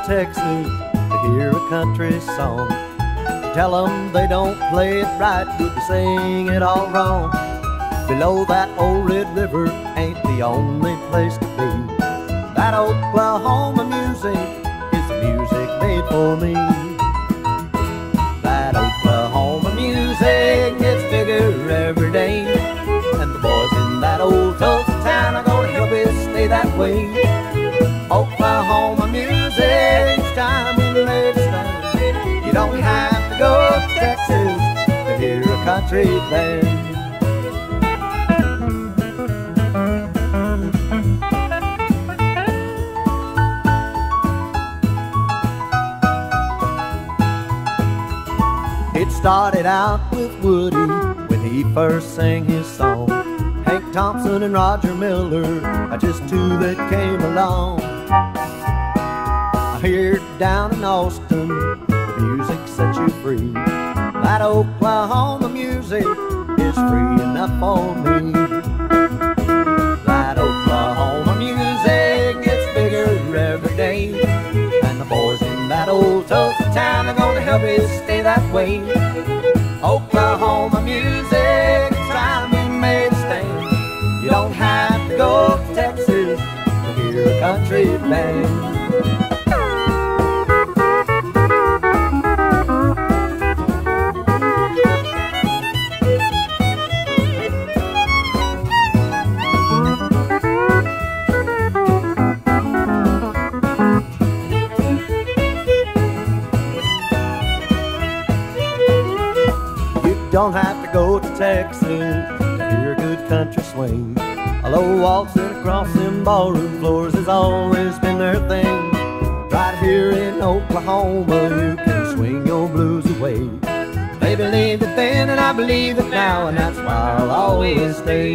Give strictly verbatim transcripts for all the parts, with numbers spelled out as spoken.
Texas to hear a country song. Tell them they don't play it right, but they sing it all wrong. Below that old Red River ain't the only place to be. That Oklahoma music is the music made for me. That Oklahoma music gets bigger every day, and the boys in that old Tulsa town are gonna help it stay that way. Oklahoma music, each time we make a stand. You don't have to go to Texas to hear a country band. It started out with Woody when he first sang his song. Hank Thompson and Roger Miller are just two that came along. I hear it down in Austin, the music sets you free. That Oklahoma music is free enough for me. That Oklahoma music gets bigger every day, and the boys in that old Tulsa town are gonna help it stay that way. Oklahoma music, it's time we made a stand. You don't have to go to Texas to hear a country band. Don't have to go to Texas to hear a good country swing. Although waltzing across them ballroom floors has always been their thing, right here in Oklahoma you can swing your blues away. They believed it then and I believe it now, and that's why I'll always stay.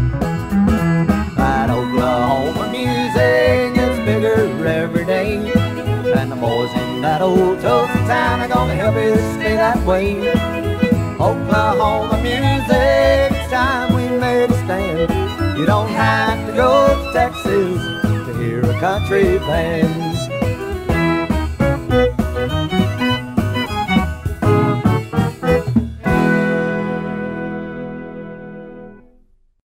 That Oklahoma music gets bigger every day, and the boys in that old Tulsa town are gonna help it stay that way. Oklahoma music, it's time we made a stand. You don't have to go to Texas to hear a country band.